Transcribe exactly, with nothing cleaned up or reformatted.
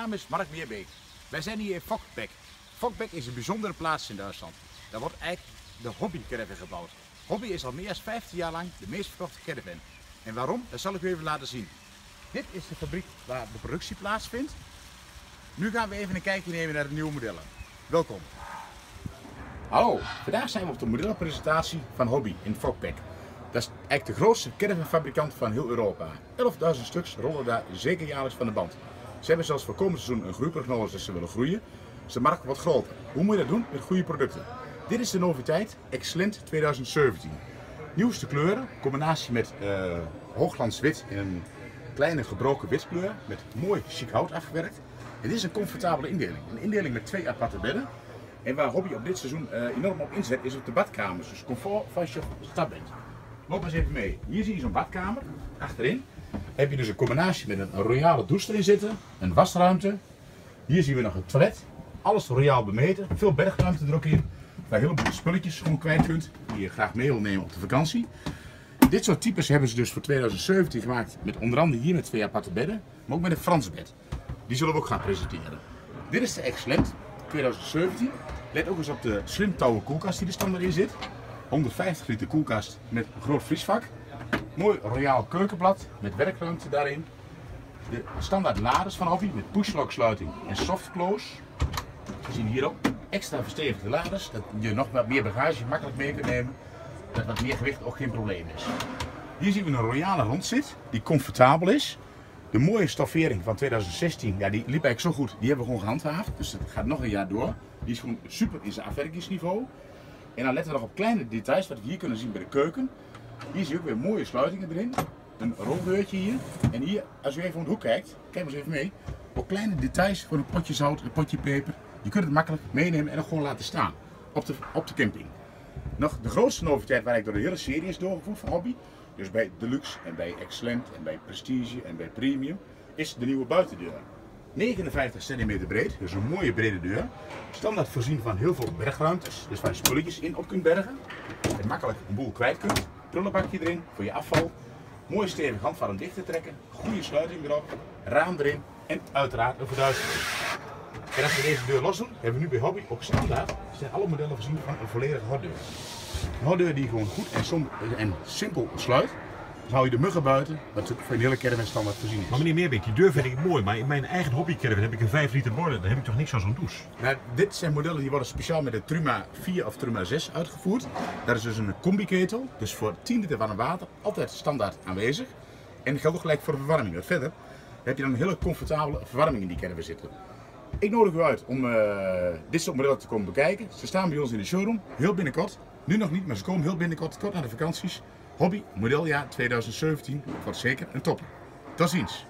naam is Mark Meerbeek. Wij zijn hier in Fokkbeek. Fokkbeek is een bijzondere plaats in Duitsland. Daar wordt eigenlijk de hobbycaravan gebouwd. Hobby is al meer dan vijftien jaar lang de meest verkochte caravan. En waarom? Dat zal ik u even laten zien. Dit is de fabriek waar de productie plaatsvindt. Nu gaan we even een kijkje nemen naar de nieuwe modellen. Welkom. Hallo, vandaag zijn we op de modellenpresentatie van Hobby in Fokkbeek. Dat is eigenlijk de grootste caravanfabrikant van heel Europa. elfduizend stuks rollen daar zeker jaarlijks van de band. Ze hebben zelfs voor komend seizoen een groeiprognose dat ze willen groeien. Dus de markt wordt groter. Hoe moet je dat doen? Met goede producten. Dit is de noviteit Excellent twintig zeventien. Nieuwste kleuren, combinatie met uh, hoogglans wit in een kleine gebroken witkleur met mooi chic hout afgewerkt. Het is een comfortabele indeling. Een indeling met twee aparte bedden. En waar Hobby op dit seizoen uh, enorm op inzet is op de badkamers. Dus comfort van als je op stap bent. Loop eens even mee. Hier zie je zo'n badkamer. Achterin heb je dus een combinatie met een royale douche erin zitten. Een wasruimte. Hier zien we nog een toilet. Alles royaal bemeten. Veel bergruimte er ook in. Waar een heleboel spulletjes gewoon kwijt kunt. Die je graag mee wil nemen op de vakantie. Dit soort types hebben ze dus voor twintig zeventien gemaakt. Met onder andere hier met twee aparte bedden. Maar ook met een Frans bed. Die zullen we ook gaan presenteren. Dit is de Excellent twintig zeventien. Let ook eens op de slim touwen koelkast die er standaard in zit. honderdvijftig liter koelkast met een groot vriesvak. Mooi royaal keukenblad met werkruimte daarin. De standaard laders van Hobby met push-lock sluiting en soft close. We zien hier ook extra verstevigde laders, dat je nog wat meer bagage makkelijk mee kunt nemen. Dat wat meer gewicht ook geen probleem is. Hier zien we een royale rondzit die comfortabel is. De mooie stoffering van twintig zestien, ja, die liep eigenlijk zo goed, die hebben we gewoon gehandhaafd. Dus dat gaat nog een jaar door. Die is gewoon super in zijn afwerkingsniveau. En dan letten we nog op kleine details wat we hier kunnen zien bij de keuken. Hier zie je ook weer mooie sluitingen erin. Een roldeurtje hier. En hier, als u even om de hoek kijkt, kijk maar eens even mee. Ook kleine details voor een potje zout, een potje peper. Je kunt het makkelijk meenemen en dan gewoon laten staan op de, op de camping. Nog de grootste noviteit waar ik door de hele serie is doorgevoerd van Hobby. Dus bij Deluxe en bij Excellent en bij Prestige en bij Premium is de nieuwe buitendeur. negenenvijftig centimeter breed, dus een mooie brede deur. Standaard voorzien van heel veel bergruimtes, dus waar je spulletjes in op kunt bergen. En makkelijk een boel kwijt kunt. Prullenbakje erin voor je afval. Mooi stevig handvat om dicht te trekken. Goede sluiting erop. Raam erin en uiteraard een verduistering. En als we deze deur los doen, hebben we nu bij Hobby ook standaard zijn alle modellen voorzien van een volledige houddeur. Een houddeur die gewoon goed en, som en simpel sluit. Dan hou je de muggen buiten, wat natuurlijk voor een hele caravan standaard voorzien is. Maar meneer Meerbeek, die deur vind ik mooi, maar in mijn eigen hobbycaravan heb ik een vijf liter borden. Dan heb ik toch niks aan zo'n douche? Nou, dit zijn modellen die worden speciaal met de Truma vier of Truma zes uitgevoerd. Dat is dus een combi-ketel, dus voor tien liter warm water, altijd standaard aanwezig. En dat geldt ook gelijk voor de verwarming. Wat verder heb je dan een hele comfortabele verwarming in die caravan zitten. Ik nodig u uit om uh, dit soort modellen te komen bekijken. Ze staan bij ons in de showroom, heel binnenkort. Nu nog niet, maar ze komen heel binnenkort, kort na de vakanties. Hobby modeljaar twintig zeventien wordt zeker een topper. Tot ziens!